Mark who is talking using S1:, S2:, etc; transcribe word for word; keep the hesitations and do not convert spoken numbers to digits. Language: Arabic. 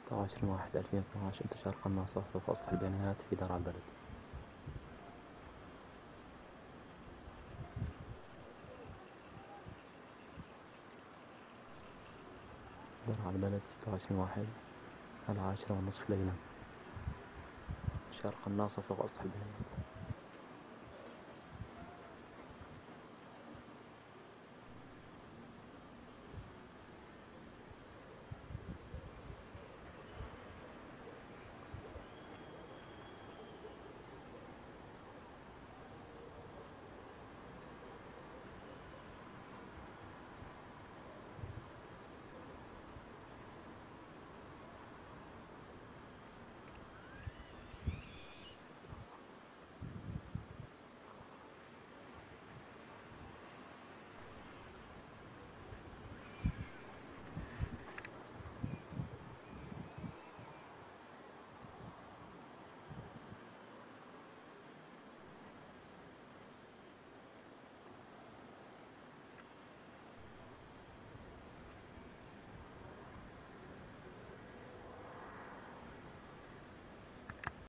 S1: ستة وعشرين واحد ألفين واثني عشر انتشار قناصة فوق أسطح البيانات في درعا البلد. درعا البلد ستة وعشرين واحد العاشرة والنصف ليلا. انتشار قناصة فوق أسطح البيانات.